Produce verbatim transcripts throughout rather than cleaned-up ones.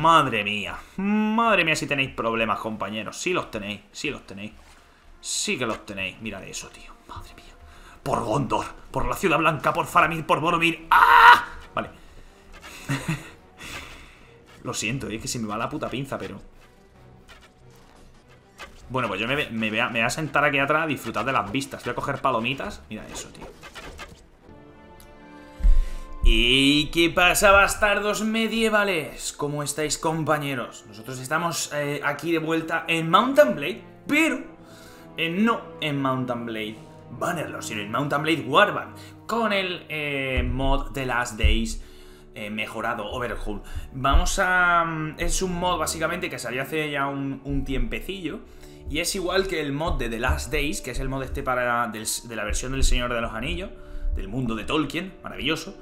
Madre mía. Madre mía si tenéis problemas, compañeros. Sí los tenéis, sí los tenéis. Sí que los tenéis. Mirad eso, tío. Madre mía. Por Gondor, por la Ciudad Blanca, por Faramir, por Boromir. ¡Ah! Vale. Lo siento, es que se me va la puta pinza, pero... Bueno, pues yo me, me, voy a, me voy a sentar aquí atrás a disfrutar de las vistas. Voy a coger palomitas. Mira eso, tío. ¿Y qué pasa, bastardos medievales? ¿Cómo estáis, compañeros? Nosotros estamos eh, aquí de vuelta en Mount and Blade, pero eh, no en Mount and Blade Bannerlord, sino en Mount and Blade Warband, con el eh, mod de Last Days eh, mejorado, Overhaul. Vamos a... Es un mod básicamente que salió hace ya un, un tiempecillo, y es igual que el mod de The Last Days, que es el mod este para del, de la versión del Señor de los Anillos, del mundo de Tolkien, maravilloso.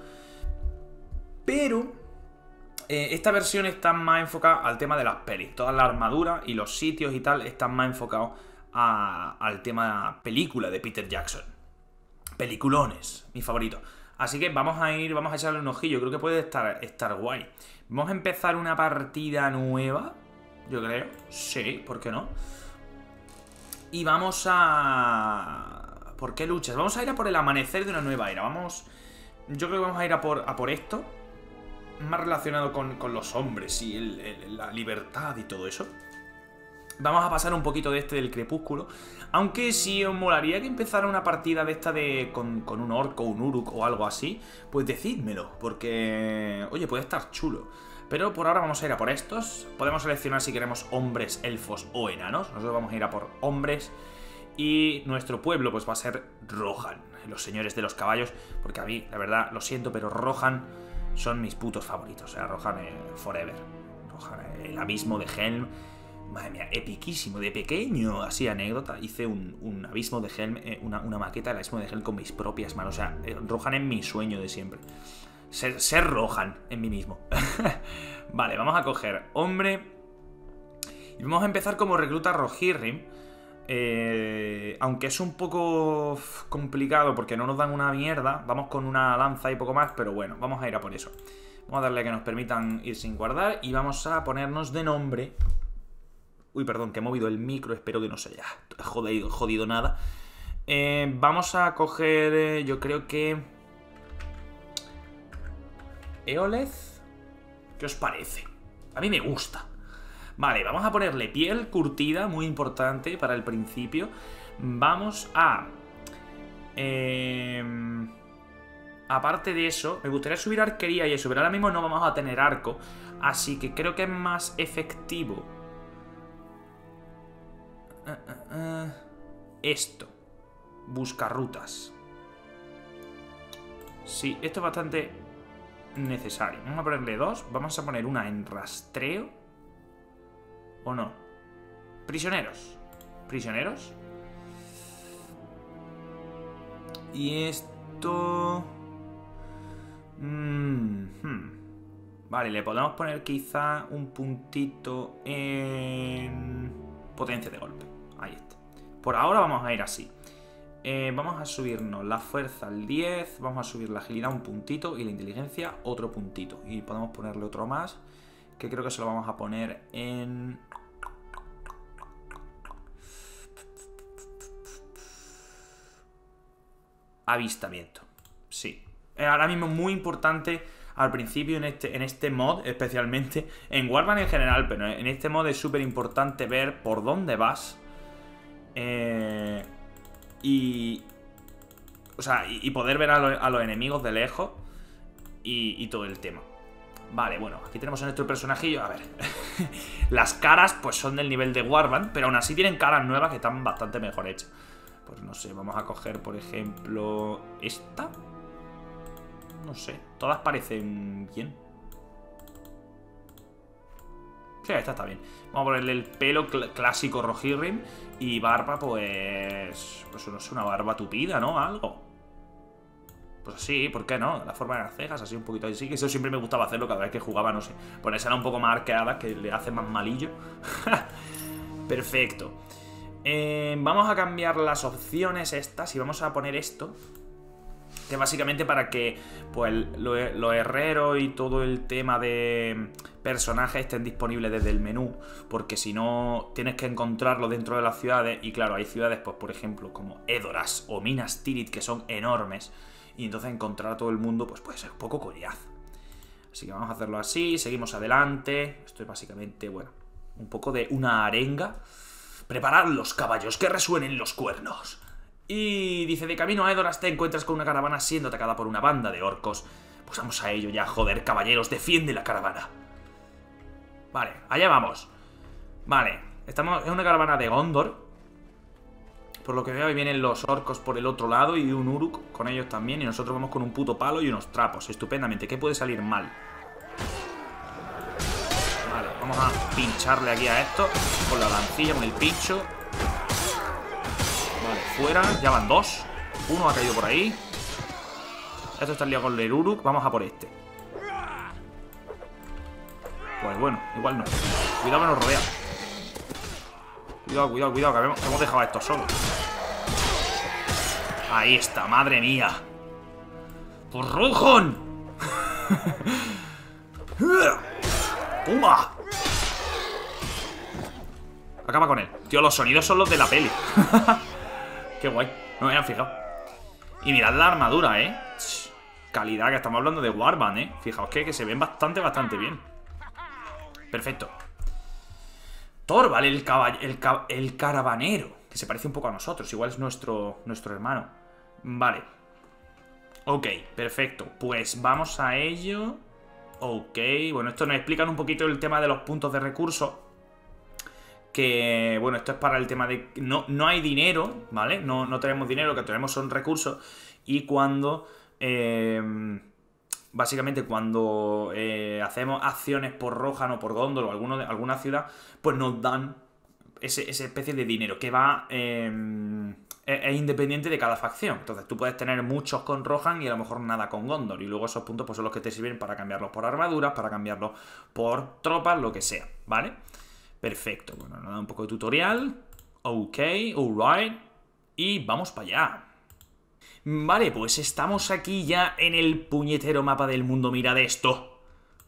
Pero eh, esta versión está más enfocada al tema de las pelis. Toda la armadura y los sitios y tal están más enfocados a, al tema película de Peter Jackson. Peliculones, mi favorito. Así que vamos a ir, vamos a echarle un ojillo. Creo que puede estar, estar guay. Vamos a empezar una partida nueva, yo creo. Sí, ¿por qué no? Y vamos a... ¿Por qué luchas? Vamos a ir a por el amanecer de una nueva era. Vamos... Yo creo que vamos a ir a por, a por esto. Más relacionado con, con los hombres y el, el, la libertad y todo eso. Vamos a pasar un poquito de este del crepúsculo. Aunque si os molaría que empezara una partida de esta de con, con un orco, un uruk o algo así, pues decídmelo, porque, oye, puede estar chulo. Pero por ahora vamos a ir a por estos. Podemos seleccionar si queremos hombres, elfos o enanos. Nosotros vamos a ir a por hombres. Y nuestro pueblo pues va a ser Rohan, los señores de los caballos. Porque a mí, la verdad, lo siento, pero Rohan son mis putos favoritos. O sea, Rohan eh, forever. Rohan, eh, el abismo de Helm. Madre mía, epiquísimo. De pequeño, así anécdota, hice un, un abismo de Helm, eh, una, una maqueta del abismo de Helm con mis propias manos. O sea, eh, Rohan es mi sueño de siempre. Ser, ser Rohan en mí mismo. Vale, vamos a coger hombre. Y vamos a empezar como recluta Rohirrim. Eh, aunque es un poco complicado porque no nos dan una mierda. Vamos con una lanza y poco más, pero bueno, vamos a ir a por eso. Vamos a darle a que nos permitan ir sin guardar. Y vamos a ponernos de nombre. Uy, perdón, que he movido el micro. Espero que no se haya jodido, jodido nada. eh, Vamos a coger, eh, yo creo que Eoleth. ¿Qué os parece? A mí me gusta. Vale, vamos a ponerle piel curtida, muy importante para el principio. Vamos a... Eh, aparte de eso, me gustaría subir arquería y eso, pero ahora mismo no vamos a tener arco. Así que creo que es más efectivo uh, uh, uh, esto. Buscar rutas. Sí, esto es bastante necesario. Vamos a ponerle dos. Vamos a poner una en rastreo. ¿O no? Prisioneros. ¿Prisioneros? Y esto... Mm -hmm. Vale, le podemos poner quizá un puntito en potencia de golpe. Ahí está. Por ahora vamos a ir así. Eh, vamos a subirnos la fuerza al diez. Vamos a subir la agilidad un puntito. Y la inteligencia otro puntito. Y podemos ponerle otro más, que creo que se lo vamos a poner en... avistamiento. Sí. Ahora mismo muy importante al principio en este, en este mod, especialmente. En Warband en general, pero en este mod es súper importante ver por dónde vas. Eh, y... O sea, y, y poder ver a, lo, a los enemigos de lejos. Y, y todo el tema. Vale, bueno, aquí tenemos a nuestro personajillo. A ver, las caras pues son del nivel de Warband, pero aún así tienen caras nuevas que están bastante mejor hechas. Pues no sé, vamos a coger, por ejemplo, esta. No sé, todas parecen bien. Sí, esta está bien. Vamos a ponerle el pelo cl clásico Rohirrim. Y barba, pues... Pues no es una barba tupida, ¿no? Algo. Pues así, ¿por qué no? La forma de las cejas, así un poquito así. Que eso siempre me gustaba hacerlo cada vez que jugaba, no sé. Ponérsela un poco más arqueada, que le hace más malillo. Perfecto. Eh, vamos a cambiar las opciones estas y vamos a poner esto. Que básicamente para que pues los lo herreros y todo el tema de personajes estén disponibles desde el menú. Porque si no, tienes que encontrarlo dentro de las ciudades. Y claro, hay ciudades, pues por ejemplo, como Edoras o Minas Tirith, que son enormes. Y entonces encontrar a todo el mundo pues puede ser un poco collazo. Así que vamos a hacerlo así, seguimos adelante. Esto es básicamente, bueno, un poco de una arenga. Preparad los caballos, que resuenen los cuernos. Y dice, de camino a Edoras te encuentras con una caravana siendo atacada por una banda de orcos. Pues vamos a ello ya, joder, caballeros, defiende la caravana. Vale, allá vamos. Vale, estamos en una caravana de Gondor. Por lo que veo, ahí vienen los orcos por el otro lado y un Uruk con ellos también. Y nosotros vamos con un puto palo y unos trapos. Estupendamente, ¿qué puede salir mal? Vale, vamos a pincharle aquí a esto con la lancilla, con el pincho. Vale, fuera, ya van dos. Uno ha caído por ahí. Esto está liado con el Uruk, vamos a por este. Pues bueno, igual no. Cuidado que nos rodea. Cuidado, cuidado, cuidado, que hemos, hemos dejado a estos solos. Ahí está, madre mía. ¡Por Rohan! ¡Toma! Acaba con él. Tío, los sonidos son los de la peli. Qué guay, no me habían fijado. Y mirad la armadura, eh. Calidad, que estamos hablando de Warband, eh. Fijaos que, que se ven bastante, bastante bien. Perfecto. Thorvald, el, el, el caravanero, que se parece un poco a nosotros. Igual es nuestro, nuestro hermano. Vale. Ok, perfecto. Pues vamos a ello. Ok, bueno, esto nos explican un poquito el tema de los puntos de recursos. Que, bueno, esto es para el tema de... No, no hay dinero, ¿vale? No, no tenemos dinero, lo que tenemos son recursos. Y cuando... Eh, básicamente cuando eh, hacemos acciones por Rohan o por Gondor o alguno de, alguna ciudad, pues nos dan ese, esa especie de dinero que va... Eh, es, es independiente de cada facción. Entonces tú puedes tener muchos con Rohan y a lo mejor nada con Gondor. Y luego esos puntos pues son los que te sirven para cambiarlos por armaduras, para cambiarlos por tropas, lo que sea, ¿vale? Perfecto, bueno, nos da un poco de tutorial. Ok, alright. Y vamos para allá. Vale, pues estamos aquí ya en el puñetero mapa del mundo. Mirad esto.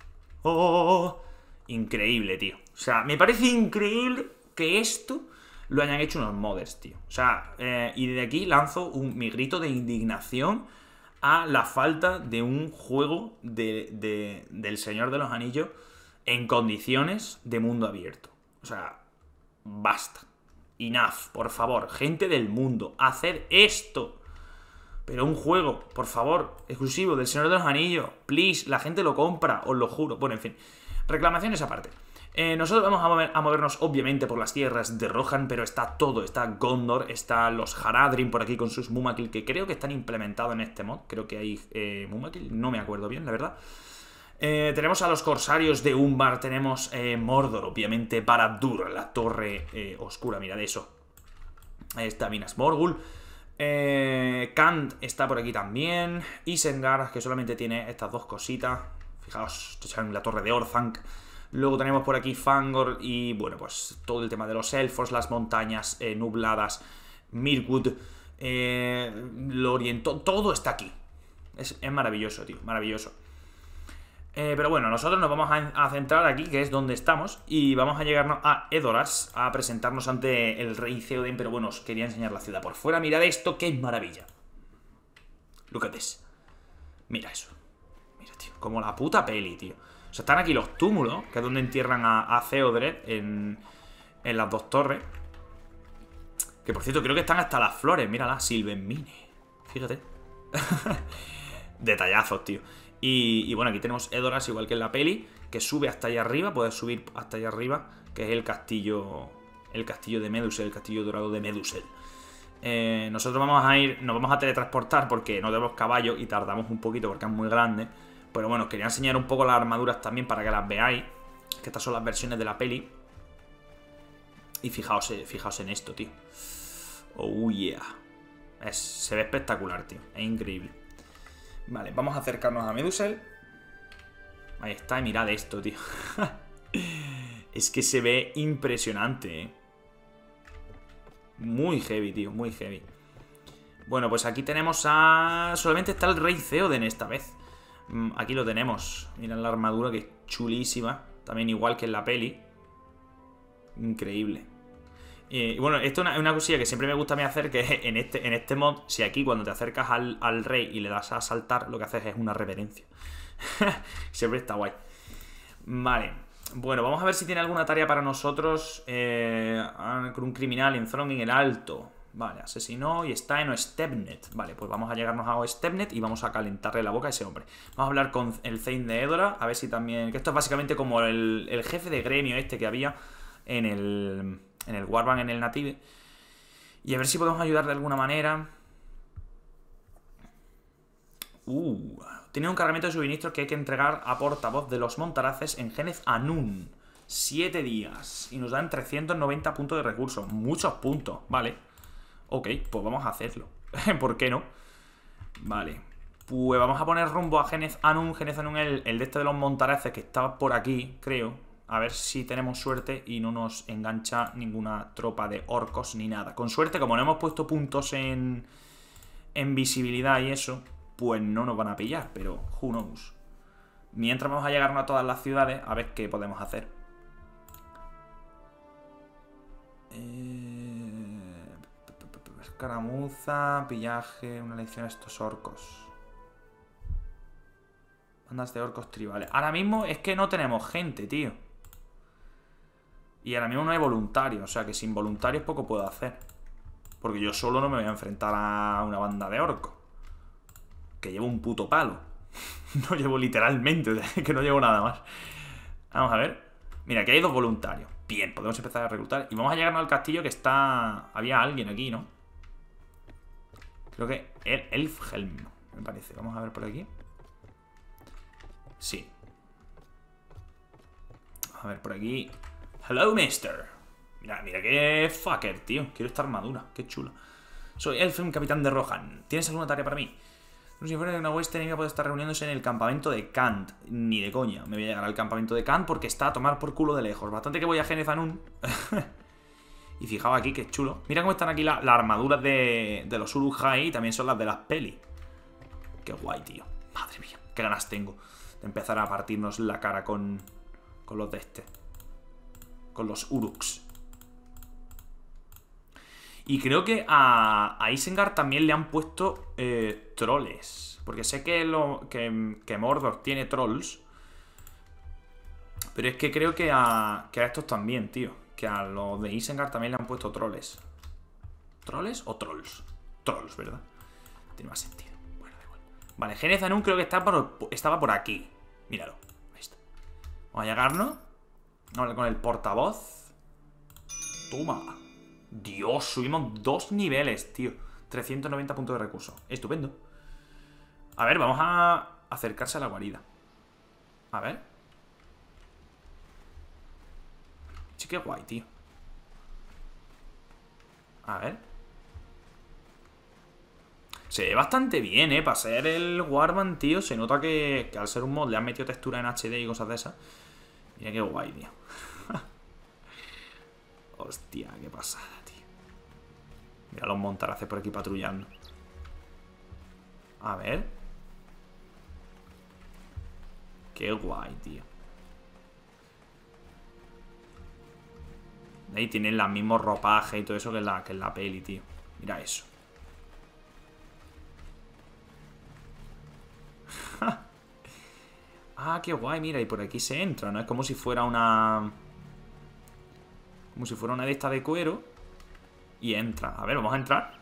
Oh, increíble, tío. O sea, me parece increíble que esto lo hayan hecho unos modders, tío. O sea, eh, y de aquí lanzo un, mi grito de indignación a la falta de un juego de, de, del Señor de los Anillos en condiciones de mundo abierto. O sea, basta. Enough, por favor. Gente del mundo, haced esto. Pero un juego, por favor, exclusivo del Señor de los Anillos. Please, la gente lo compra, os lo juro. Bueno, en fin, reclamaciones aparte. Eh, nosotros vamos a, mover, a movernos, obviamente, por las tierras de Rohan, pero está todo. Está Gondor, está los Haradrim por aquí con sus Mumakil, que creo que están implementados en este mod. Creo que hay eh, Mumakil, no me acuerdo bien, la verdad. Eh, tenemos a los corsarios de Umbar, tenemos eh, Mordor, obviamente, Barad-dûr, la torre eh, oscura, mirad eso. Ahí está Minas Morgul. Eh, Kant está por aquí también. Isengard, que solamente tiene estas dos cositas. Fijaos, la torre de Orthanc. Luego tenemos por aquí Fangor y, bueno, pues todo el tema de los elfos, las montañas eh, nubladas, Mirkwood, eh, Lorien, to todo está aquí. Es, es maravilloso, tío, maravilloso. Eh, pero bueno, nosotros nos vamos a, a centrar aquí, que es donde estamos, y vamos a llegarnos a Edoras, a presentarnos ante el rey Theoden. Pero bueno, os quería enseñar la ciudad por fuera. Mirad esto, qué maravilla. Look at this. Mira eso. Mira, tío, como la puta peli, tío. O sea, están aquí los túmulos, que es donde entierran a, a Theodred en, en las dos torres. Que por cierto, creo que están hasta las flores. Mírala, Silvenmine. Fíjate. Detallazos, tío. Y, y bueno, aquí tenemos Edoras, igual que en la peli, que sube hasta allá arriba. Puedes subir hasta allá arriba, que es el castillo El castillo de Medusel, el castillo dorado de Medusel. eh, Nosotros vamos a ir, nos vamos a teletransportar porque no tenemos caballo y tardamos un poquito porque es muy grande. Pero bueno, os quería enseñar un poco las armaduras también para que las veáis, que estas son las versiones de la peli. Y fijaos, fijaos en esto, tío. Oh yeah. es, Se ve espectacular, tío, es increíble. Vale, vamos a acercarnos a Medusel. Ahí está, y mirad esto, tío. Es que se ve impresionante, eh. Muy heavy, tío, muy heavy. Bueno, pues aquí tenemos a... Solamente está el Rey Theoden esta vez. Aquí lo tenemos. Mirad la armadura, que es chulísima. También igual que en la peli. Increíble. Y bueno, esto es una, una cosilla que siempre me gusta a mí hacer, que en este, en este mod, si aquí cuando te acercas al, al rey y le das a saltar, lo que haces es una reverencia. Siempre está guay. Vale. Bueno, vamos a ver si tiene alguna tarea para nosotros. Eh, con un criminal en Throne en el Alto. Vale, asesinó y está en Ostebnet. Vale, pues vamos a llegarnos a Ostebnet y vamos a calentarle la boca a ese hombre. Vamos a hablar con el Thane de Edora, a ver si también... Que esto es básicamente como el, el jefe de gremio este que había en el... En el Warband, en el Native. Y a ver si podemos ayudar de alguna manera. Uh, tiene un cargamento de suministros que hay que entregar a portavoz de los Montaraces en Geneth Anun. Siete días. Y nos dan trescientos noventa puntos de recursos. Muchos puntos, vale. Ok, pues vamos a hacerlo. ¿Por qué no? Vale. Pues vamos a poner rumbo a Geneth Anun. Geneth Anun, el, el de este de los Montaraces, que estaba por aquí, creo. A ver si tenemos suerte y no nos engancha ninguna tropa de orcos ni nada. Con suerte, como no hemos puesto puntos en, en visibilidad y eso, pues no nos van a pillar, pero who knows. Mientras vamos a llegarnos a todas las ciudades, a ver qué podemos hacer. Eh... Escaramuza, pillaje, una lección a estos orcos. Bandas de orcos tribales. Ahora mismo es que no tenemos gente, tío. Y ahora mismo no hay voluntarios, o sea que sin voluntarios poco puedo hacer. Porque yo solo no me voy a enfrentar a una banda de orcos. Que llevo un puto palo. No llevo literalmente, o sea, que no llevo nada más. Vamos a ver. Mira, aquí hay dos voluntarios. Bien, podemos empezar a reclutar. Y vamos a llegarnos al castillo que está... Había alguien aquí, ¿no? Creo que... El Elfhelm, me parece. Vamos a ver por aquí. Sí. A ver, por aquí... Hello, mister. Mira, mira qué fucker, tío. Quiero esta armadura, qué chula. Soy Elfhelm, capitán de Rohan. ¿Tienes alguna tarea para mí? No sé si fuera de una West enemiga puede estar reuniéndose en el campamento de Kant. Ni de coña. Me voy a llegar al campamento de Kant porque está a tomar por culo de lejos. Bastante que voy a Geneth Anun. Y fijaos aquí, qué chulo. Mira cómo están aquí las la armaduras de, de los Uruk-hai y también son las de las peli. Qué guay, tío. Madre mía, qué ganas tengo de empezar a partirnos la cara con, con los de este. Con los Uruks. Y creo que a, a Isengard también le han puesto eh, troles. Porque sé que, lo, que, que Mordor tiene trolls. Pero es que creo que a, que a estos también, tío. Que a los de Isengard también le han puesto troles. ¿Troles o trolls? Trolls, ¿verdad? Tiene más sentido. Bueno, da igual. Vale, Geneth Anun creo que está por, estaba por aquí. Míralo. Ahí está. Vamos a llegarnos. Vamos con el portavoz. Toma. Dios, subimos dos niveles, tío. trescientos noventa puntos de recursos. Estupendo. A ver, vamos a acercarse a la guarida. A ver. Sí, qué guay, tío. A ver. Se ve bastante bien, eh. Para ser el Warband, tío. Se nota que, que al ser un mod le han metido textura en H D y cosas de esas. Mira qué guay, tío. Hostia, qué pasada, tío. Mira los Montaraces por aquí patrullando. A ver. Qué guay, tío. Ahí tienen los mismos ropajes y todo eso que en la, que en la peli, tío. Mira eso. Ah, qué guay, mira, y por aquí se entra, ¿no? Es como si fuera una... Como si fuera una de estas de cuero. Y entra. A ver, vamos a entrar.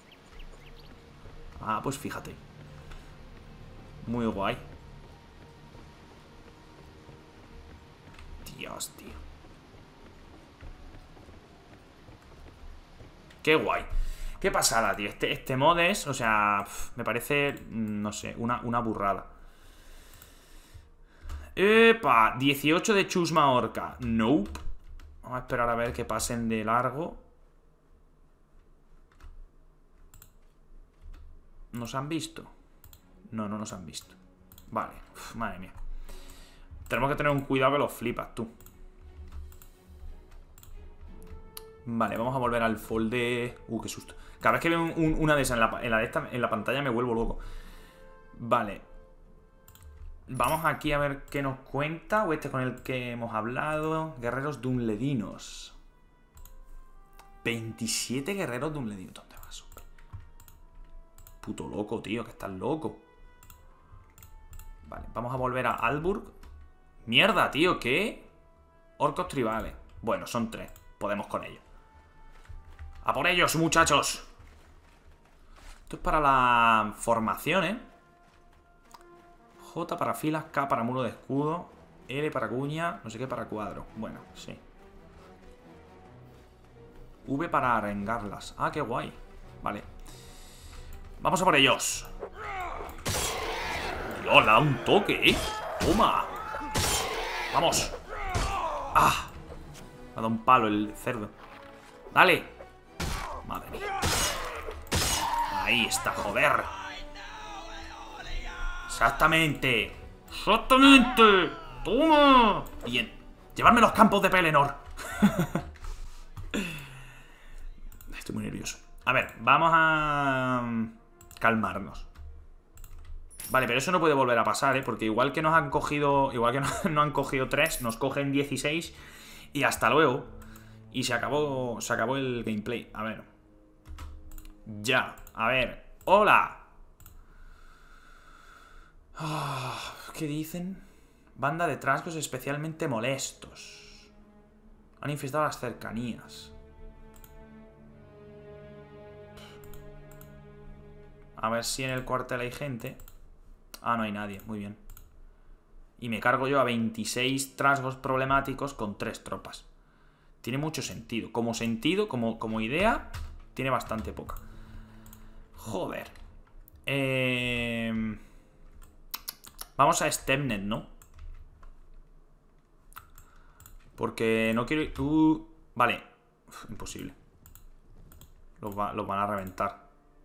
Ah, pues fíjate. Muy guay. Dios, tío. Qué guay. Qué pasada, tío. Este, este mod es, o sea, pff, me parece, no sé, una, una burrada. ¡Epa! dieciocho de chusma orca. Nope. Vamos a esperar a ver que pasen de largo. ¿Nos han visto? No, no nos han visto. Vale. Uf, madre mía. Tenemos que tener un cuidado que los flipas, tú. Vale, vamos a volver al folder. Uh, qué susto. Cada vez que veo un, un, una de esas en la, en, la de esta, en la pantalla me vuelvo loco. Vale. Vamos aquí a ver qué nos cuenta. O este con el que hemos hablado. Guerreros dunledinos. veintisiete guerreros dunledinos. ¿Dónde vas, hombre? Puto loco, tío, que estás loco. Vale, vamos a volver a Alburg. Mierda, tío, ¿qué? Orcos tribales. Bueno, son tres. Podemos con ellos. ¡A por ellos, muchachos! Esto es para la formación, ¿eh? J para filas, K para muro de escudo, L para cuña, no sé qué para cuadro. Bueno, sí. V para arengarlas. Ah, qué guay. Vale. Vamos a por ellos. Dios, le da un toque, ¿eh? Toma. Vamos. Ah. Me ha dado un palo el cerdo. Dale. Madre mía. Ahí está, joder. Exactamente. Exactamente. Toma. Bien. Llevarme los campos de Pelennor. Estoy muy nervioso. A ver, vamos a calmarnos. Vale, pero eso no puede volver a pasar, ¿eh? Porque igual que nos han cogido, igual que nos, nos han cogido tres, nos cogen dieciséis y hasta luego. Y se acabó, se acabó el gameplay. A ver. Ya. A ver. ¡Hola! Oh, ¿qué dicen? Banda de trasgos especialmente molestos. Han infestado las cercanías. A ver si en el cuartel hay gente. Ah, no hay nadie, muy bien. Y me cargo yo a veintiséis trasgos problemáticos con tres tropas. Tiene mucho sentido. Como sentido, como, como idea, tiene bastante poca. Joder. Eh... Vamos a Stemnet, ¿no? Porque no quiero... Uh... Vale. Uf, imposible. Los, va... Los van a reventar.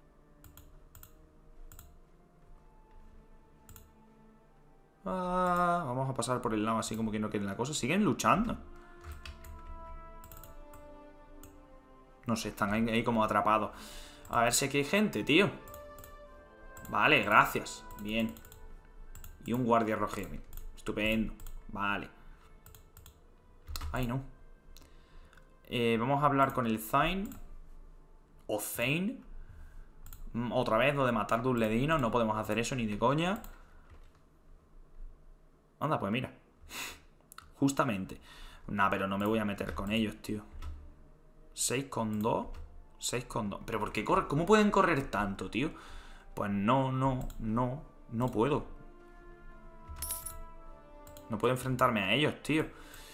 Ah, vamos a pasar por el lado así como que no quieren la cosa. Siguen luchando. No sé, están ahí, ahí como atrapados. A ver si aquí hay gente, tío. Vale, gracias. Bien. Y un guardia rojo. Estupendo. Vale. Ay, no. Eh, vamos a hablar con el Zain. O Zain. Otra vez lo de matar dunledinos. No podemos hacer eso ni de coña. Anda, pues mira. Justamente. Nah, pero no me voy a meter con ellos, tío. seis con dos. seis con dos. ¿Pero por qué corre? ¿Cómo pueden correr tanto, tío? Pues no, no, no. No puedo. No puedo enfrentarme a ellos, tío.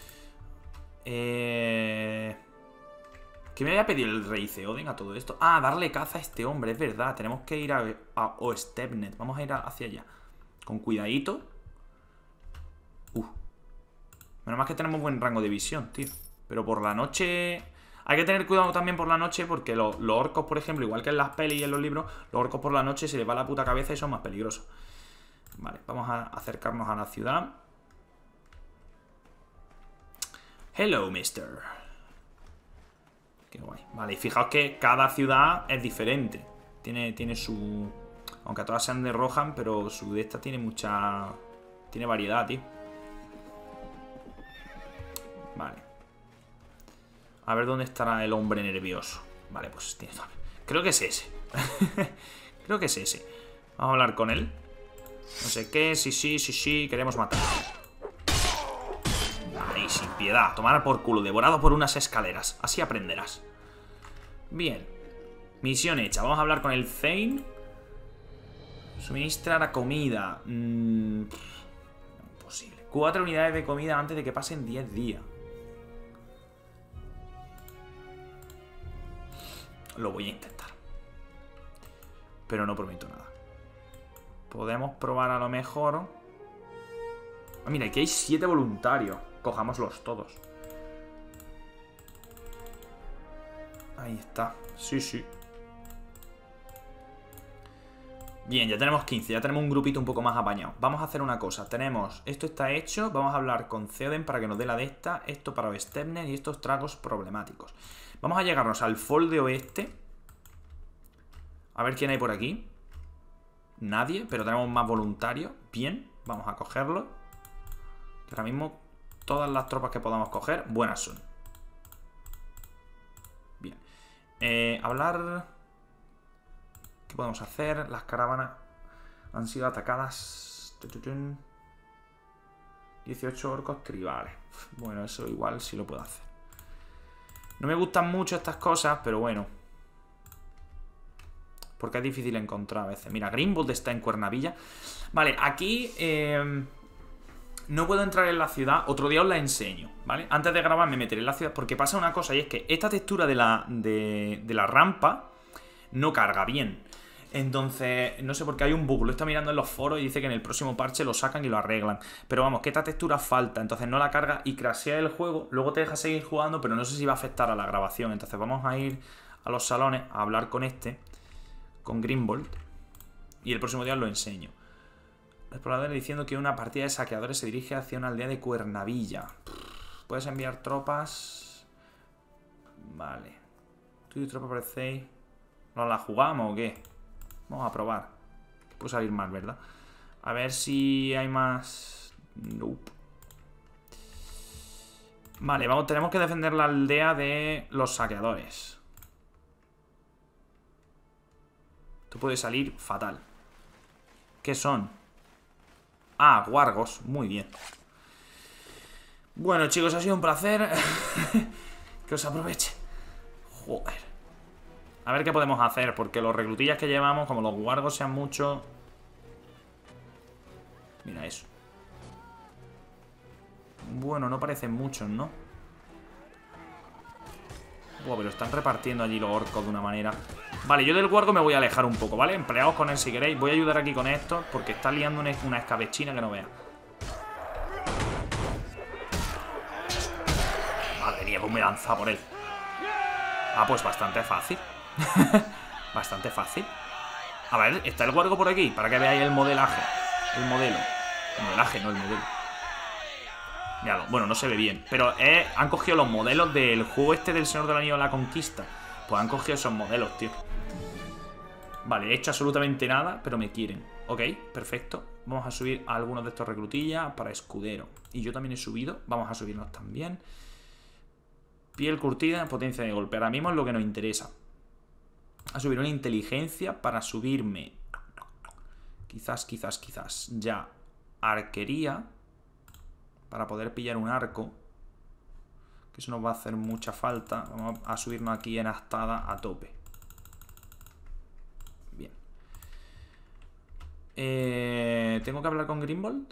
Eh... ¿Qué me había pedido el rey Theoden a todo esto? Ah, darle caza a este hombre, es verdad. Tenemos que ir a, a Ostepnet. Vamos a ir a, hacia allá. Con cuidadito. Uh. Menos mal que tenemos buen rango de visión, tío. Pero por la noche... Hay que tener cuidado también por la noche porque los, los orcos, por ejemplo, igual que en las pelis y en los libros, los orcos por la noche se les va la puta cabeza y son más peligrosos. Vale, vamos a acercarnos a la ciudad. Hello, mister. Qué guay. Vale, y fijaos que cada ciudad es diferente. Tiene, tiene su... Aunque a todas sean de Rohan, pero su de esta tiene mucha... Tiene variedad, tío. Vale. A ver dónde estará el hombre nervioso. Vale, pues tiene... Creo que es ese. Creo que es ese. Vamos a hablar con él. No sé qué, sí, sí, sí, sí. Queremos matar. Ahí, sin piedad. Tomar por culo, devorado por unas escaleras. Así aprenderás. Bien. Misión hecha. Vamos a hablar con el Zain. Suministrar a comida. Mm, imposible. Cuatro unidades de comida antes de que pasen diez días. Lo voy a intentar. Pero no prometo nada. Podemos probar a lo mejor... Ah, mira, aquí hay siete voluntarios. Cojámoslos todos. Ahí está. Sí, sí. Bien, ya tenemos quince. Ya tenemos un grupito un poco más apañado. Vamos a hacer una cosa. Tenemos... Esto está hecho. Vamos a hablar con Theoden para que nos dé la de esta. Esto para Ostepnet y estos tragos problemáticos. Vamos a llegarnos al Folde Oeste. A ver quién hay por aquí. Nadie, pero tenemos más voluntarios. Bien, vamos a cogerlo. Ahora mismo todas las tropas que podamos coger, buenas son. Bien. Eh, hablar... ¿Qué podemos hacer? Las caravanas han sido atacadas. dieciocho orcos tribales. Bueno, eso igual sí lo puedo hacer. No me gustan mucho estas cosas, pero bueno. Porque es difícil encontrar a veces. Mira, Grimbold está en Cuernavilla. Vale, aquí eh, no puedo entrar en la ciudad. Otro día os la enseño, ¿vale? Antes de grabar me meteré en la ciudad. Porque pasa una cosa, y es que esta textura de la, de, de la rampa no carga bien. Entonces, no sé por qué hay un bug. Lo está mirando en los foros y dice que en el próximo parche lo sacan y lo arreglan. Pero vamos, que esta textura falta. Entonces no la carga y crashea el juego. Luego te deja seguir jugando, pero no sé si va a afectar a la grabación. Entonces vamos a ir a los salones a hablar con este, con Grimbold, y el próximo día os lo enseño. El explorador diciendo que una partida de saqueadores se dirige hacia una aldea de Cuernavilla. Puedes enviar tropas. Vale. ¿Tú y tu tropa parecéis? ¿Nos la jugamos o qué? Vamos a probar. Puede salir mal, ¿verdad? A ver si hay más... Nope. Vale, vamos, tenemos que defender la aldea de los saqueadores. Esto puede salir fatal. ¿Qué son? Ah, guargos. Muy bien. Bueno, chicos, ha sido un placer. Que os aproveche. Joder. A ver qué podemos hacer, porque los reclutillas que llevamos, como los guargos sean muchos... Mira eso. Bueno, no parecen muchos, ¿no? Buah, pero están repartiendo allí los orcos de una manera... Vale, yo del guargo me voy a alejar un poco, ¿vale? Empleaos con él si queréis. Voy a ayudar aquí con esto, porque está liando una, una escabechina que no vea. Madre mía, pues me lanza por él. Ah, pues bastante fácil. Bastante fácil. A ver, está el guargo por aquí, para que veáis el modelaje. El modelo. El modelaje, no el modelo. Míralo. Bueno, no se ve bien, pero eh, han cogido los modelos del juego este del Señor del Anillo de la Conquista. Pues han cogido esos modelos, tío. Vale, he hecho absolutamente nada, pero me quieren. Ok, perfecto. Vamos a subir a algunos de estos reclutillas para escudero. Y yo también he subido. Vamos a subirnos también. Piel curtida, potencia de golpe. Ahora mismo es lo que nos interesa. A subir una inteligencia para subirme. Quizás, quizás, quizás. Ya. Arquería. Para poder pillar un arco. Que eso nos va a hacer mucha falta. Vamos a subirnos aquí en astada a tope. Bien. Eh, ¿Tengo que hablar con Grimbold?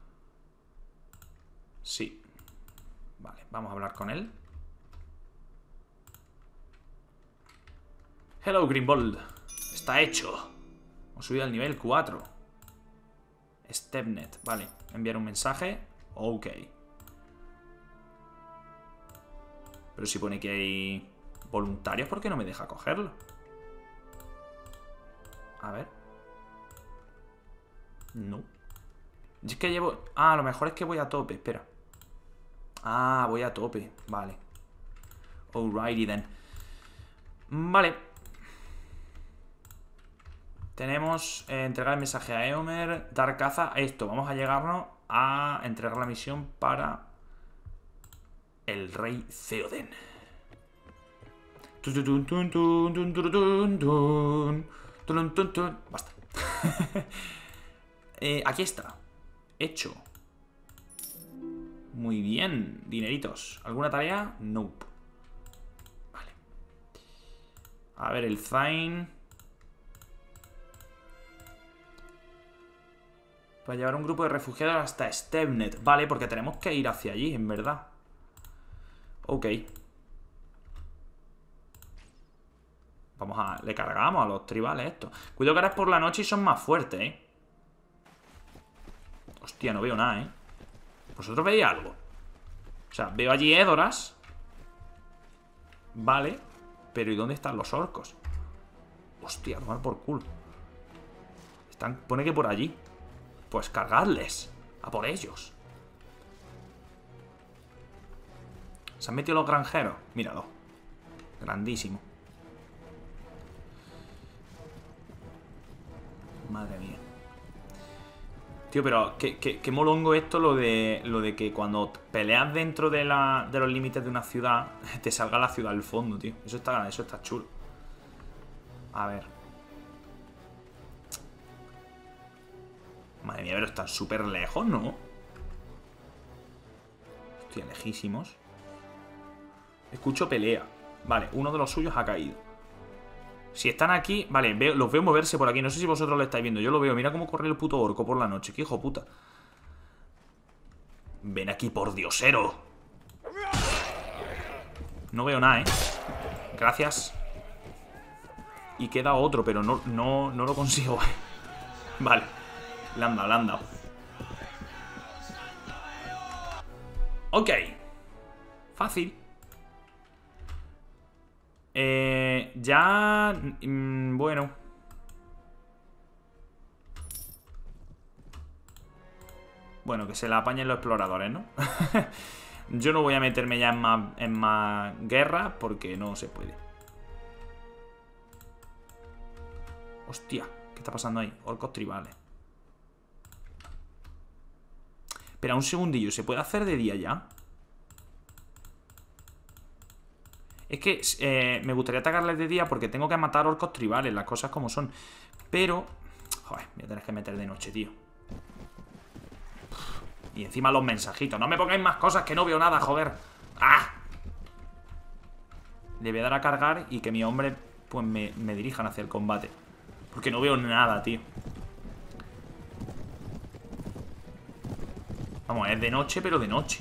Sí. Vale, vamos a hablar con él. Hello, Grimbold. Está hecho. Hemos subido al nivel cuatro. Stepnet. Vale. Enviar un mensaje. Ok. Pero si pone que hay voluntarios, ¿por qué no me deja cogerlo? A ver. No. Es que llevo... Ah, a lo mejor es que voy a tope. Espera. Ah, voy a tope. Vale. Alrighty then. Vale. Tenemos eh, entregar el mensaje a Eomer, dar caza a esto. Vamos a llegarnos a entregar la misión para el rey Theoden. Basta. eh, aquí está. Hecho. Muy bien. Dineritos. ¿Alguna tarea? Nope. Vale. A ver, el Zain. Para llevar un grupo de refugiados hasta Stepnet. Vale, porque tenemos que ir hacia allí, en verdad. Ok. Vamos a... Le cargamos a los tribales estos. Cuidado que ahora es por la noche y son más fuertes, ¿eh? Hostia, no veo nada, ¿eh? ¿Vosotros veis algo? O sea, veo allí Edoras. Vale. Pero ¿y dónde están los orcos? Hostia, tomar por culo. Están... Pone que por allí. Pues cargadles. A por ellos. Se han metido los granjeros. Míralo. Grandísimo. Madre mía. Tío, pero qué, qué, qué molongo esto lo de lo de que cuando peleas dentro de, la, de los límites de una ciudad te salga la ciudad al fondo, tío. Eso está, eso está chulo. A ver. Madre mía, pero están súper lejos, ¿no? Hostia, lejísimos. Escucho pelea. Vale, uno de los suyos ha caído. Si están aquí... Vale, veo, los veo moverse por aquí. No sé si vosotros lo estáis viendo. Yo lo veo. Mira cómo corre el puto orco por la noche. Qué hijo puta. Ven aquí, por diosero. No veo nada, ¿eh? Gracias. Y queda otro, pero no, no, no lo consigo. Vale. Le han dado, le han dado. Ok. Fácil. Eh, ya... Mmm, bueno. Bueno, que se la apañen los exploradores, ¿no? Yo no voy a meterme ya en más, en más guerra porque no se puede. Hostia, ¿qué está pasando ahí? Orcos tribales. Espera un segundillo, ¿se puede hacer de día ya? Es que eh, me gustaría atacarles de día porque tengo que matar orcos tribales, las cosas como son. Pero... Joder, voy a tener que meter de noche, tío. Y encima los mensajitos. No me pongáis más cosas que no veo nada, joder. ¡Ah! Le voy a dar a cargar y que mi hombre pues me, me dirijan hacia el combate. Porque no veo nada, tío. Vamos, es de noche, pero de noche.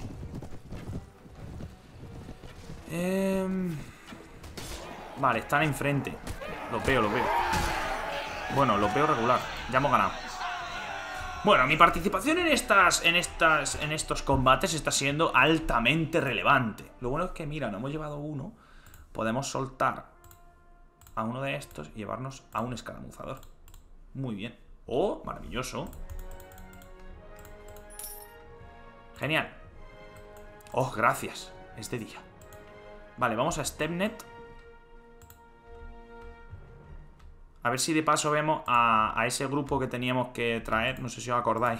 Eh... Vale, están enfrente. Los veo, los veo. Bueno, los veo regular. Ya hemos ganado. Bueno, mi participación en estas, en estas, en estos combates está siendo altamente relevante. Lo bueno es que, mira, no hemos llevado uno. Podemos soltar a uno de estos y llevarnos a un escaramuzador. Muy bien. Oh, maravilloso. Genial. Oh, gracias. Es de día. Vale, vamos a Stepnet. A ver si de paso vemos a, a ese grupo que teníamos que traer. No sé si os acordáis.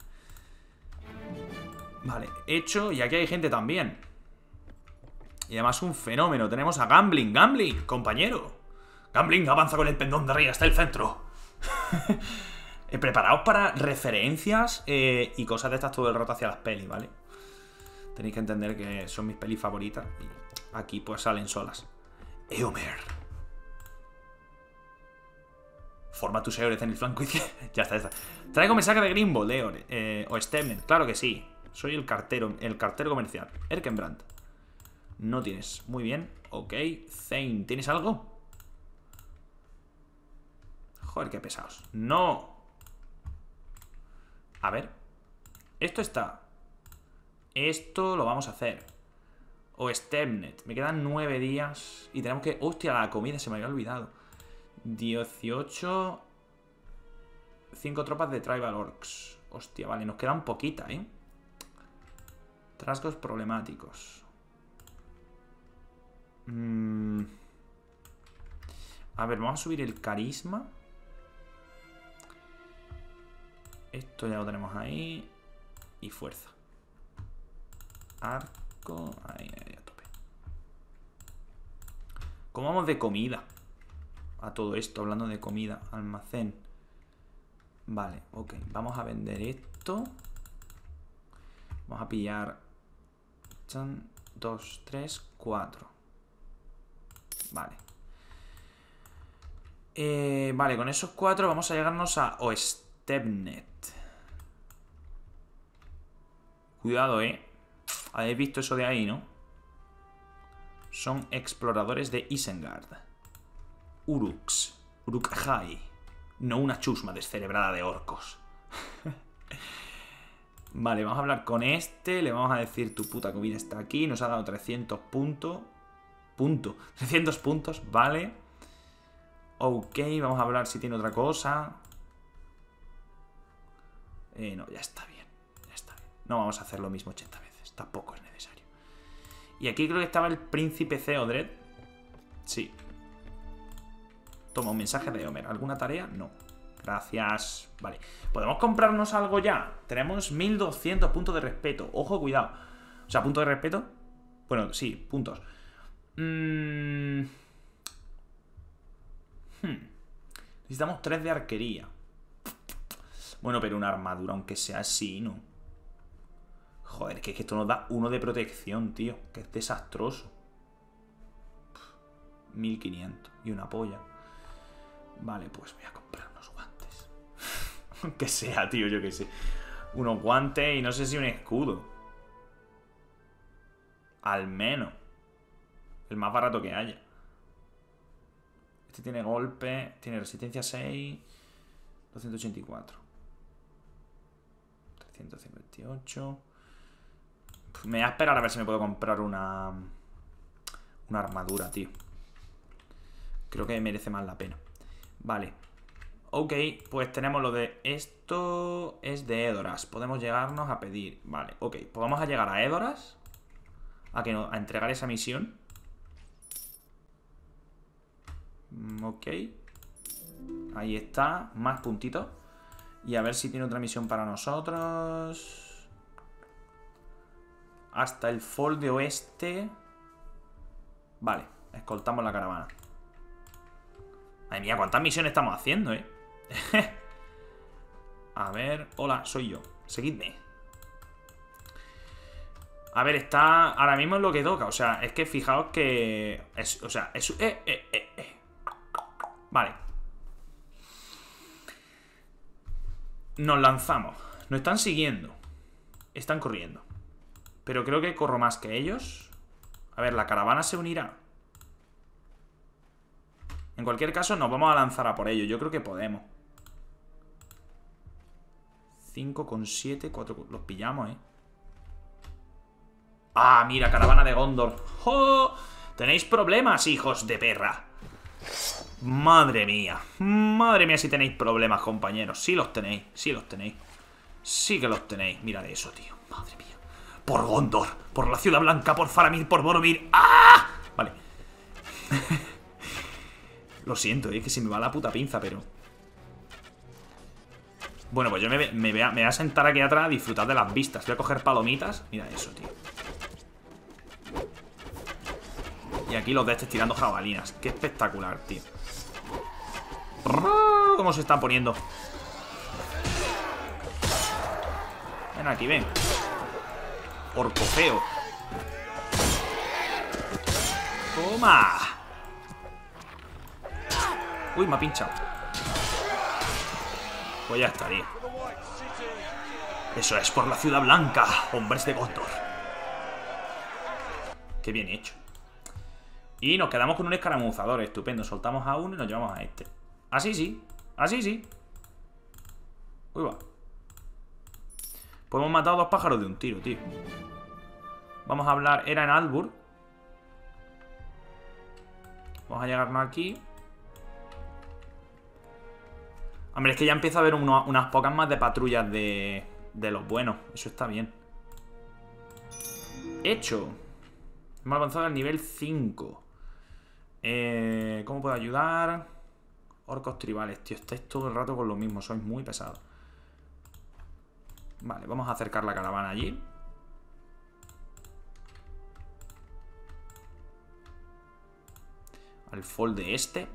Vale, hecho. Y aquí hay gente también. Y además un fenómeno. Tenemos a Gambling. Gambling, compañero. Gambling avanza con el pendón de rey hasta el centro. Preparaos para referencias eh, y cosas de estas todo el rato hacia las pelis, ¿vale? Tenéis que entender que son mis pelis favoritas. Y aquí pues salen solas. Eomer. Forma tus Eores en el flanco izquierdo. Ya está, ya está. Traigo mensaje de Grimbold, Eor, eh, o Stepnet. Claro que sí. Soy el cartero, el cartero comercial. Erkenbrand. No tienes. Muy bien. Ok. Zane, ¿tienes algo? Joder, qué pesados. No. A ver. Esto está. Esto lo vamos a hacer. O Stepnet. Me quedan nueve días. Y tenemos que... Hostia, la comida se me había olvidado. dieciocho. cinco tropas de Tribal Orcs. Hostia, vale, nos quedan poquitas, ¿eh? Trasgos problemáticos. Mm. A ver, vamos a subir el carisma. Esto ya lo tenemos ahí. Y fuerza. Arco. Ahí, ahí, a tope. ¿Cómo vamos de comida? A todo esto, hablando de comida. Almacén. Vale, ok. Vamos a vender esto. Vamos a pillar. Chan, dos, tres, cuatro. Vale. Eh, vale, con esos cuatro vamos a llegarnos a Ostepnet. Cuidado, eh. Habéis visto eso de ahí, ¿no? Son exploradores de Isengard. Uruks. Uruk-hai. No una chusma descerebrada de orcos. Vale, vamos a hablar con este. Le vamos a decir tu puta comida está aquí. Nos ha dado trescientos puntos. Punto. trescientos puntos, vale. Ok, vamos a hablar si tiene otra cosa. Eh, no, ya está bien. Ya está bien. No vamos a hacer lo mismo ochenta veces. Tampoco es necesario. Y aquí creo que estaba el príncipe Theodred. Sí. Toma un mensaje de Homer. ¿Alguna tarea? No. Gracias. Vale. ¿Podemos comprarnos algo ya? Tenemos mil doscientos puntos de respeto. Ojo, cuidado. O sea, puntos de respeto. Bueno, sí, puntos. Mm. Hmm. Necesitamos tres de arquería. Bueno, pero una armadura, aunque sea así, ¿no? Joder, que es que esto nos da uno de protección, tío. Que es desastroso. mil quinientos. Y una polla. Vale, pues voy a comprar unos guantes. Aunque sea, tío, yo qué sé. Unos guantes y no sé si un escudo. Al menos. El más barato que haya. Este tiene golpe. Tiene resistencia seis. doscientos ochenta y cuatro. trescientos cincuenta y ocho. Me voy a esperar a ver si me puedo comprar una... Una armadura, tío. Creo que merece más la pena. Vale. Ok, pues tenemos lo de... Esto es de Edoras. Podemos llegarnos a pedir. Vale, ok. Pues vamos a llegar a Edoras. A, que no, a entregar esa misión. Ok. Ahí está. Más puntitos. Y a ver si tiene otra misión para nosotros. Hasta el Fold de Oeste. Vale. Escoltamos la caravana. Madre mía, ¿cuántas misiones estamos haciendo, eh? A ver, hola, soy yo. Seguidme. A ver, está... Ahora mismo es lo que toca. O sea, es que fijaos que... Es, o sea, es... Eh, eh, eh, eh. Vale. Nos lanzamos. Nos están siguiendo. Están corriendo. Pero creo que corro más que ellos. A ver, la caravana se unirá. En cualquier caso, nos vamos a lanzar a por ello. Yo creo que podemos. cinco con siete, cuatro... Los pillamos, ¿eh? Ah, mira, caravana de Gondor. ¡Oh! Tenéis problemas, hijos de perra. Madre mía. Madre mía si tenéis problemas, compañeros. Sí los tenéis, sí los tenéis. Sí que los tenéis. Mira de eso, tío. Madre mía. Por Gondor, por la Ciudad Blanca, por Faramir, por Boromir. ¡Ah! Vale. Lo siento, es que se me va la puta pinza, pero... Bueno, pues yo me, me, voy a, me voy a sentar aquí atrás a disfrutar de las vistas. Voy a coger palomitas. Mira eso, tío. Y aquí los de estos tirando jabalinas. Qué espectacular, tío. ¿Cómo se están poniendo? Ven aquí, ven. Orco feo. Toma. Uy, me ha pinchado. Pues ya estaría. Eso es, por la Ciudad Blanca, hombres de Gondor. Qué bien hecho. Y nos quedamos con un escaramuzador. Estupendo, soltamos a uno y nos llevamos a este. Así sí, así sí. Uy, va. Pues hemos matado dos pájaros de un tiro, tío. Vamos a hablar, era en Aldburg. Vamos a llegarnos aquí. Hombre, es que ya empieza a haber uno, unas pocas más de patrullas de, de los buenos. Eso está bien. Hecho. Hemos avanzado al nivel cinco. Eh, ¿Cómo puedo ayudar? Orcos tribales, tío. Estáis todo el rato con lo mismo. Sois muy pesados. Vale, vamos a acercar la caravana allí. Al fold de este.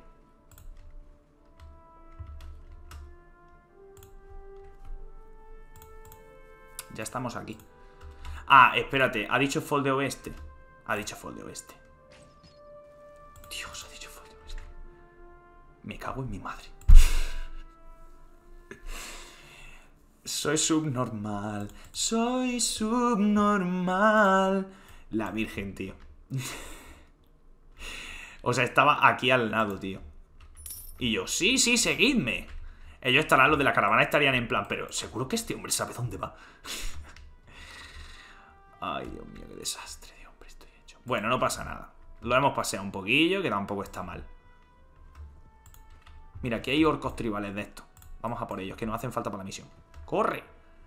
Ya estamos aquí. Ah, espérate, ha dicho fold de oeste. Ha dicho fold de oeste. Dios, ha dicho fold de oeste. Me cago en mi madre. Soy subnormal. Soy subnormal. La virgen, tío. O sea, estaba aquí al lado, tío. Y yo, sí, sí, seguidme. Ellos estarán, los de la caravana estarían en plan, pero seguro que este hombre sabe dónde va. Ay, Dios mío, qué desastre de hombre estoy hecho. Bueno, no pasa nada. Lo hemos paseado un poquillo, que tampoco está mal. Mira, aquí hay orcos tribales de estos. Vamos a por ellos, que nos hacen falta para la misión. ¡Corre!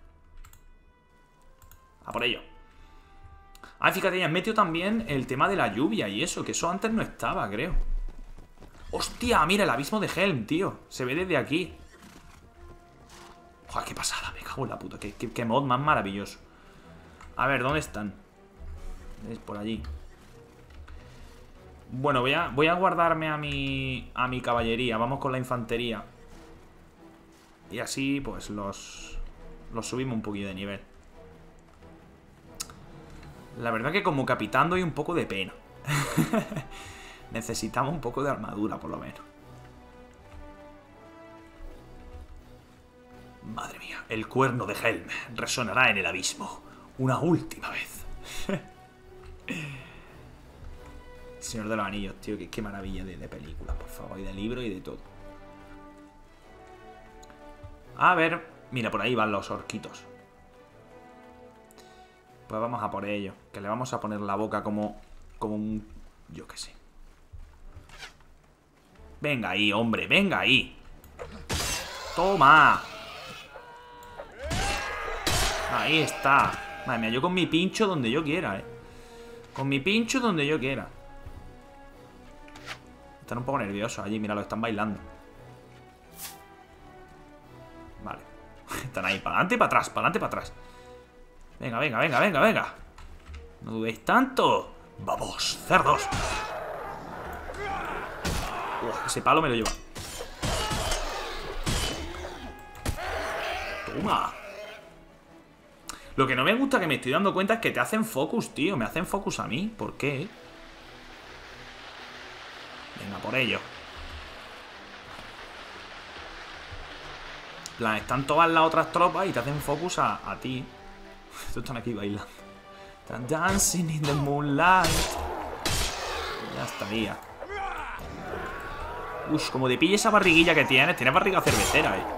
A por ellos. Ah, fíjate, ya han metido también el tema de la lluvia y eso, que eso antes no estaba, creo. ¡Hostia! Mira el abismo de Helm, tío. Se ve desde aquí. Joder, qué pasada. Me cago en la puta. Qué, qué, qué mod más maravilloso. A ver, ¿dónde están? Es por allí. Bueno, voy a, voy a guardarme a mi, a mi caballería. Vamos con la infantería. Y así, pues, los, los subimos un poquito de nivel. La verdad que como capitán doy un poco de pena. Necesitamos un poco de armadura, por lo menos. Madre mía, el cuerno de Helm resonará en el abismo una última vez. Señor de los Anillos, tío, qué, qué maravilla de, de películas, por favor, y de libros y de todo. A ver, mira, por ahí van los orquitos. Pues vamos a por ello, que le vamos a poner la boca como, como un... yo qué sé. Venga ahí, hombre, venga ahí. Toma. Ahí está. Madre mía, yo con mi pincho donde yo quiera, eh. Con mi pincho donde yo quiera. Están un poco nerviosos allí, mira, lo están bailando. Vale. Están ahí, para adelante y para atrás, para adelante y para atrás. Venga, venga, venga, venga, venga. No dudéis tanto. Vamos, cerdos. Uf, ese palo me lo lleva. Toma. Lo que no me gusta, que me estoy dando cuenta, es que te hacen focus, tío. Me hacen focus a mí. ¿Por qué? Venga, por ello. Plan, están todas las otras tropas y te hacen focus a, a ti. Estos están aquí bailando. Están dancing in the moonlight. Ya estaría. Uy, como te pille esa barriguilla que tienes. Tienes barriga cervecera, eh.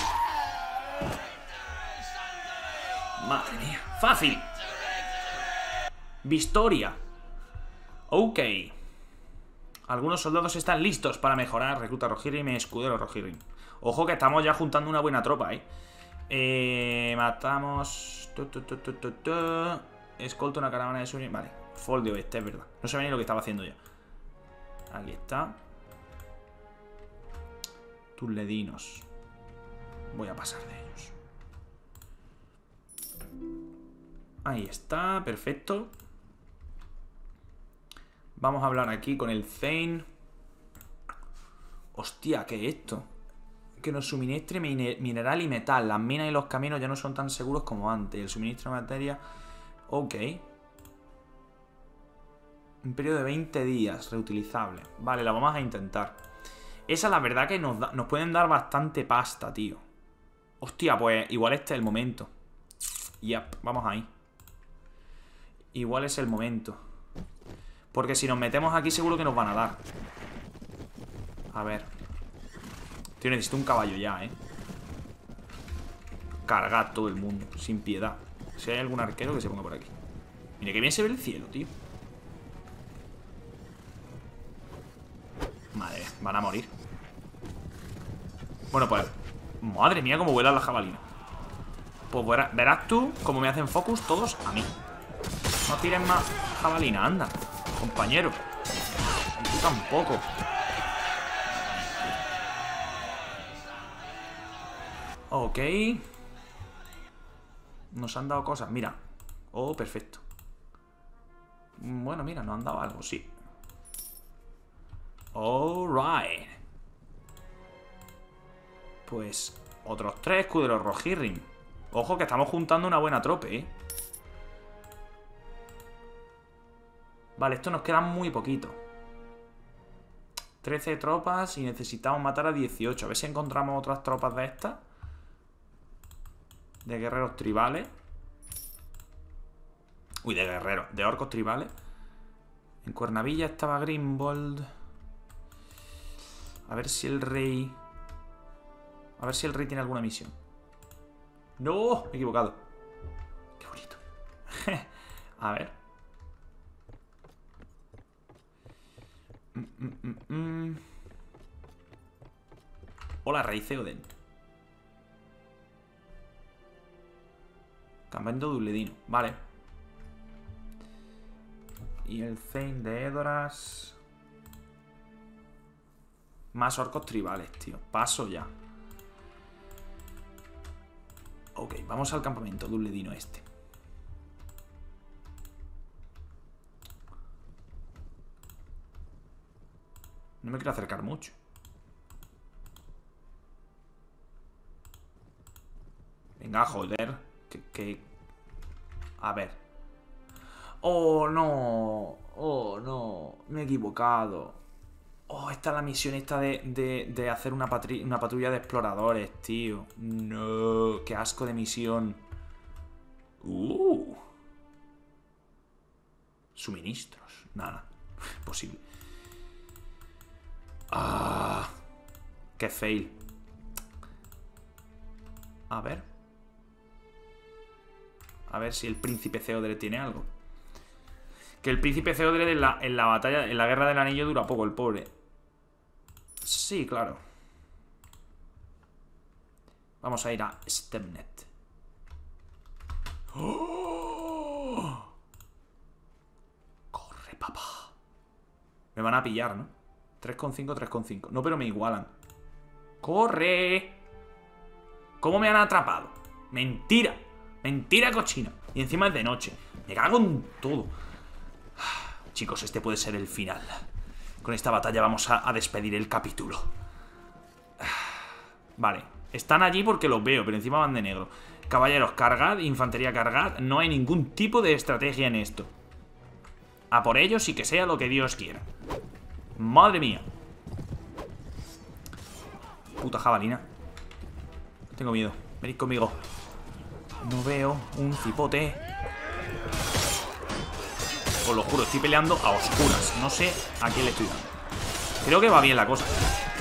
Madre mía. Fácil. Victoria. Ok. Algunos soldados están listos para mejorar. Recluta Rohirrim y escudero Rohirrim. Ojo que estamos ya juntando una buena tropa, eh. Eh, matamos. Tu, tu, tu, tu, tu, tu. Escolta una caravana de sueño. Vale, Fold de oeste, es verdad. No sabía ni lo que estaba haciendo ya. Aquí está. Tus ledinos. Voy a pasar de ellos. Ahí está, perfecto. Vamos a hablar aquí con el Thane. Hostia, ¿qué es esto? Que nos suministre mineral y metal. Las minas y los caminos ya no son tan seguros como antes. El suministro de materia... Ok. Un periodo de veinte días, reutilizable. Vale, la vamos a intentar. Esa la verdad que nos, da, nos pueden dar bastante pasta, tío. Hostia, pues igual este es el momento. Yep, vamos ahí. Igual es el momento. Porque si nos metemos aquí seguro que nos van a dar. A ver. Tío, necesito un caballo ya, eh. Cargad todo el mundo, sin piedad. Si hay algún arquero que se ponga por aquí. Mira que bien se ve el cielo, tío. Madre, van a morir. Bueno, pues... Madre mía, cómo vuelan las jabalinas. Pues verás, verás tú cómo me hacen focus todos a mí. No tiren más jabalina, anda, compañero. Tú tampoco. Ok. Nos han dado cosas, mira. Oh, perfecto. Bueno, mira, nos han dado algo, sí. Alright. Pues otros tres escuderos Rohirrim. Ojo que estamos juntando una buena trope, ¿eh? Vale, esto nos queda muy poquito. trece tropas y necesitamos matar a dieciocho. A ver si encontramos otras tropas de estas. De guerreros tribales. Uy, de guerreros. De orcos tribales. En Cuernavilla estaba Grimbold. A ver si el rey... A ver si el rey tiene alguna misión. ¡No! Me he equivocado. Qué bonito. A ver. Mm, mm, mm, mm. Hola, rey Theoden. Campamento de Uledino. Vale. Y el Thane de Edoras. Más orcos tribales, tío. Paso ya. Ok, vamos al campamento de un ledino este. No me quiero acercar mucho. Venga, joder. Que, que... A ver. Oh, no. Oh, no. Me he equivocado. Oh, esta es la misión esta de, de, de hacer una, patri una patrulla de exploradores, tío. No. Qué asco de misión. Uh. Suministros. Nada. Posible. Ah. Qué fail. A ver. A ver si el príncipe Theodred tiene algo. Que el príncipe Theodred en la, en la batalla, en la guerra del anillo dura poco, el pobre. Sí, claro. Vamos a ir a Stemnet. ¡Oh! Corre, papá. Me van a pillar, ¿no? tres coma cinco, tres coma cinco. No, pero me igualan. ¡Corre! ¿Cómo me han atrapado? Mentira. Mentira cochina. Y encima es de noche. Me cago en todo. Chicos, este puede ser el final. Con esta batalla vamos a, a despedir el capítulo. Vale. Están allí porque los veo, pero encima van de negro. Caballeros, cargad. Infantería, cargad. No hay ningún tipo de estrategia en esto. A por ellos y que sea lo que Dios quiera. Madre mía. Puta jabalina. Tengo miedo. Venid conmigo. No veo un cipote. Os lo juro, estoy peleando a oscuras. No sé a quién le estoy dando. Creo que va bien la cosa.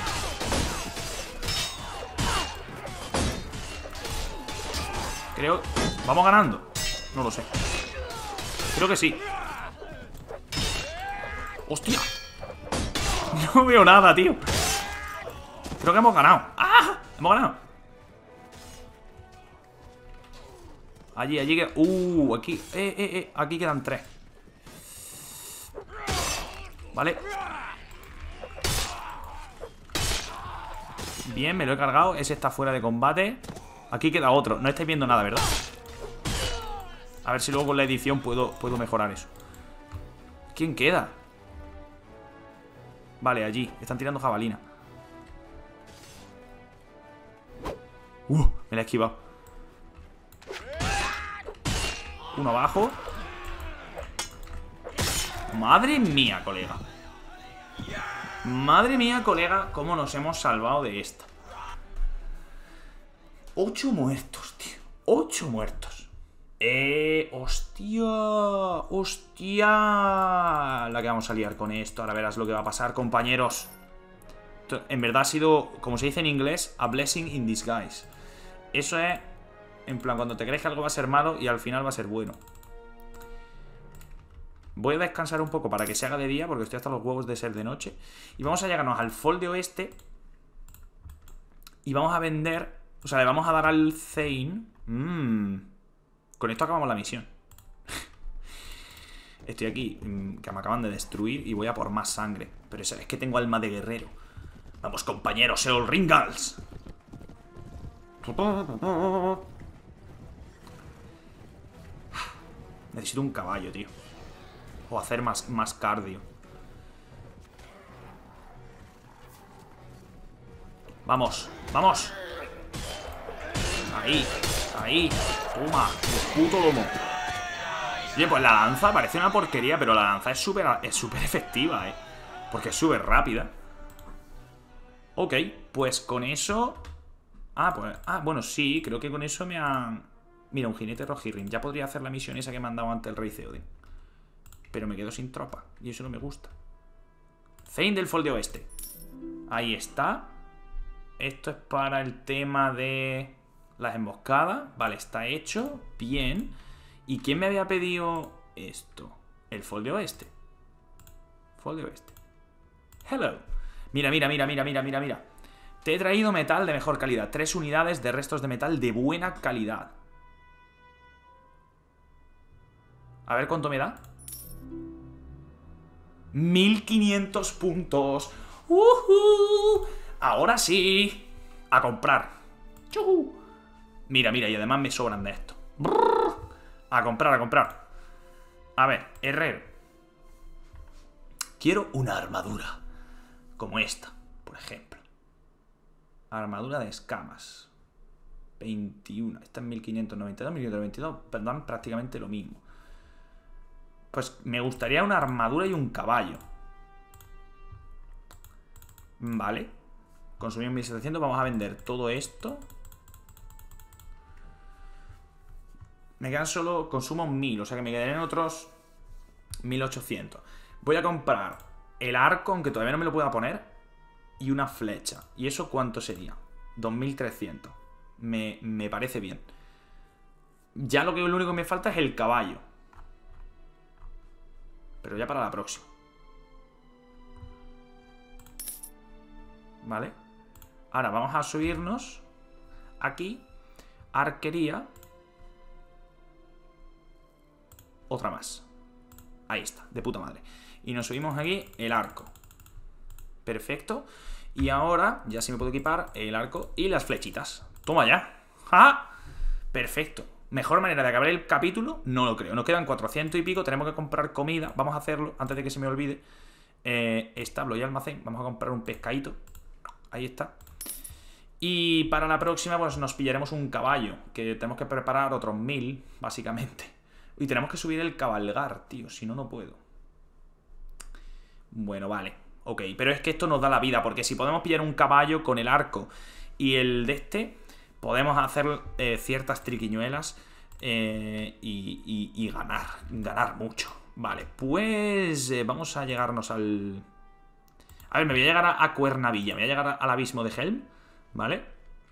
Creo... ¿Vamos ganando? No lo sé. Creo que sí. ¡Hostia! No veo nada, tío. Creo que hemos ganado. ¡Ah! Hemos ganado. Allí, allí que... Uh, aquí... Eh, eh, eh. Aquí quedan tres. Vale. Bien, me lo he cargado. Ese está fuera de combate. Aquí queda otro. No estáis viendo nada, ¿verdad? A ver si luego con la edición puedo, puedo mejorar eso. ¿Quién queda? Vale, allí. Están tirando jabalina. Uh, me la he esquivado. Uno abajo. Madre mía, colega. Madre mía, colega, cómo nos hemos salvado de esta. Ocho muertos, tío. Ocho muertos. Eh, hostia. Hostia. La que vamos a liar con esto. Ahora verás lo que va a pasar, compañeros. En verdad ha sido, como se dice en inglés, a blessing in disguise. Eso es, en plan, cuando te crees que algo va a ser malo y al final va a ser bueno. Voy a descansar un poco para que se haga de día, porque estoy hasta los huevos de ser de noche. Y vamos a llegarnos al Folde Oeste. Y vamos a vender... O sea, le vamos a dar al Thane. Mmm. Con esto acabamos la misión. Estoy aquí, que me acaban de destruir, y voy a por más sangre. Pero es que tengo alma de guerrero. Vamos, compañeros, el Ringals. Necesito un caballo, tío. O hacer más, más cardio. Vamos, vamos. Ahí, ahí. Toma, el puto lomo. Oye, pues la lanza parece una porquería, pero la lanza es súper es súper efectiva, eh. Porque es súper rápida. Ok, pues con eso... Ah, pues... Ah, bueno, sí, creo que con eso me han... Mira, un jinete Rohirrim. Ya podría hacer la misión esa que me han dado ante el rey Theoden. Pero me quedo sin tropa. Y eso no me gusta. Thane del Folde Oeste. Ahí está. Esto es para el tema de las emboscadas. Vale, está hecho. Bien. ¿Y quién me había pedido esto? El Folde Oeste. Folde Oeste. Hello. Mira, mira, mira, mira, mira, mira, mira. Te he traído metal de mejor calidad. Tres unidades de restos de metal de buena calidad. A ver cuánto me da. mil quinientos puntos. Uh-huh. Ahora sí. A comprar. Chuhu. Mira, mira, y además me sobran de esto. Brrr. A comprar, a comprar. A ver, herrero. Quiero una armadura. Como esta, por ejemplo. Armadura de escamas. veintiuno. Esta es mil quinientos noventa y dos, mil quinientos veintidós. Dan prácticamente lo mismo. Pues me gustaría una armadura y un caballo. Vale. Consumimos mil setecientos. Vamos a vender todo esto. Me quedan solo... Consumo mil. O sea que me quedarían otros mil ochocientos. Voy a comprar el arco, aunque todavía no me lo pueda poner. Y una flecha. ¿Y eso cuánto sería? dos mil trescientos. Me, me parece bien. Ya lo que lo único que me falta es el caballo. Pero ya para la próxima. Vale. Ahora vamos a subirnos aquí. Arquería. Otra más. Ahí está, de puta madre. Y nos subimos aquí el arco. Perfecto. Y ahora ya sí me puedo equipar el arco y las flechitas. Toma ya. ¡Ja! Perfecto. Mejor manera de acabar el capítulo, no lo creo. Nos quedan cuatrocientos y pico, tenemos que comprar comida. Vamos a hacerlo antes de que se me olvide. eh, Establo y almacén. Vamos a comprar un pescadito. Ahí está. Y para la próxima pues nos pillaremos un caballo, que tenemos que preparar otros mil, básicamente. Y tenemos que subir el cabalgar, tío. Si no, no puedo. Bueno, vale. Ok, pero es que esto nos da la vida, porque si podemos pillar un caballo con el arco y el de este, podemos hacer eh, ciertas triquiñuelas eh, y, y, y ganar, ganar mucho. Vale, pues eh, vamos a llegarnos al... A ver, me voy a llegar a, a Cuernavilla, me voy a llegar al abismo de Helm, ¿vale?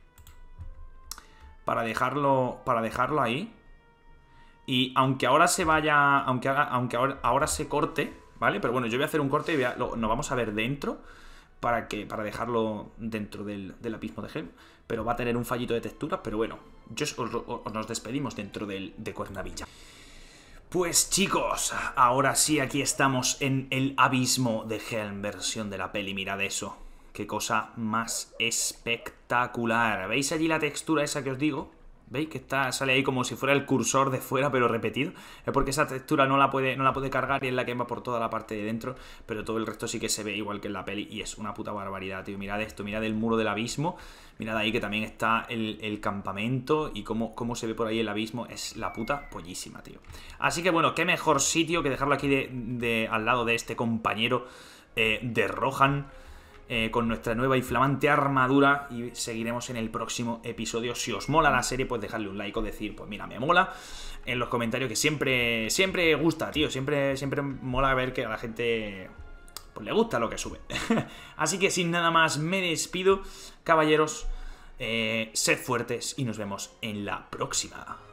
Para dejarlo, para dejarlo ahí. Y aunque ahora se vaya, aunque, haga, aunque ahora, ahora se corte, ¿vale? Pero bueno, yo voy a hacer un corte y voy a, lo, nos vamos a ver dentro para que para dejarlo dentro del, del abismo de Helm. Pero va a tener un fallito de texturas, pero bueno, yo os, os, os nos despedimos dentro del, de Cuernavilla. Pues chicos, ahora sí, aquí estamos en el abismo de Helm, versión de la peli, mirad eso. Qué cosa más espectacular. ¿Veis allí la textura esa que os digo? ¿Veis que está, sale ahí como si fuera el cursor de fuera, pero repetido? Es porque esa textura no la puede, no la puede cargar y es la que va por toda la parte de dentro, pero todo el resto sí que se ve igual que en la peli y es una puta barbaridad, tío. Mirad esto, mirad el muro del abismo, mirad ahí que también está el, el campamento y cómo, cómo se ve por ahí el abismo. Es la puta pollísima, tío. Así que bueno, qué mejor sitio que dejarlo aquí de, de, al lado de este compañero eh, de Rohan. Eh, con nuestra nueva y flamante armadura. Y seguiremos en el próximo episodio. Si os mola la serie, pues dejadle un like o decir, pues mira, me mola en los comentarios, que siempre siempre gusta, tío. Siempre, siempre mola ver que a la gente pues le gusta lo que sube. Así que sin nada más me despido, caballeros. eh, Sed fuertes y nos vemos en la próxima.